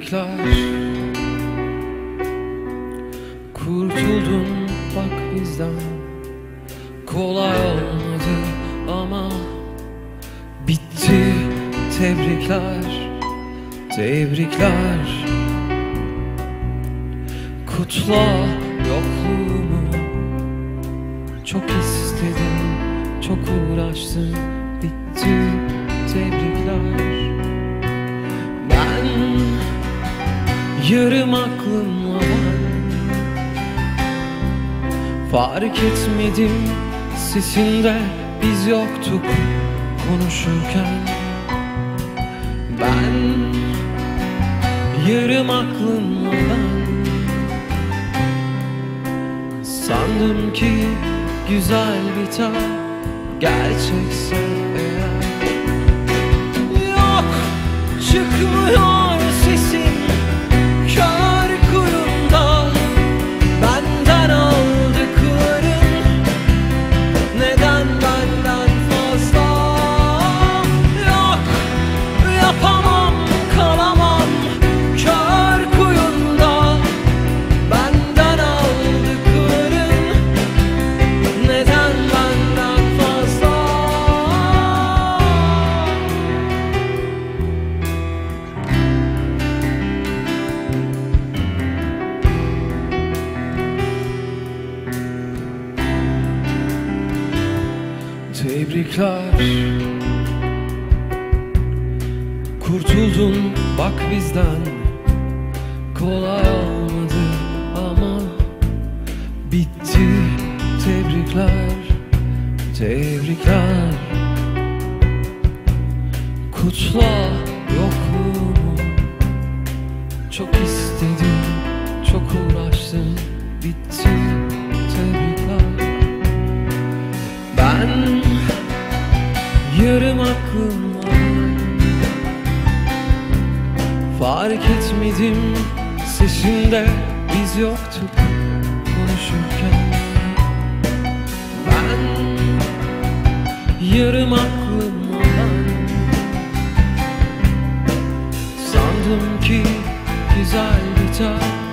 Tebrikler, kurtuldun bak bizden. Kolay olmadı ama bitti. Tebrikler, tebrikler. Kutla yokluğumu. Çok istedim, çok uğraştım, bitti. Tebrikler. Ben yarım aklımla fark etmedim sesinde biz yoktuk konuşurken. Ben yarım aklımla sandım ki güzel biter gerçekse eğer. Yok, çıkmıyor sesin kör kuyumda. Benden aldıkların neden benden fazla? Yok, yapamam, kalamam kör kuyumda. Benden aldıkların neden benden fazla? Tebrikler, kurtuldun bak bizden. Kolay olmadı ama bitti. Tebrikler, tebrikler. Kutla yokluğumu. Çok istedim, çok uğraştım, bitti. Tebrikler. Ben yarım aklımla fark etmedim sesinde biz yoktuk konuşurken. Ben yarım aklımla sandım ki güzel biter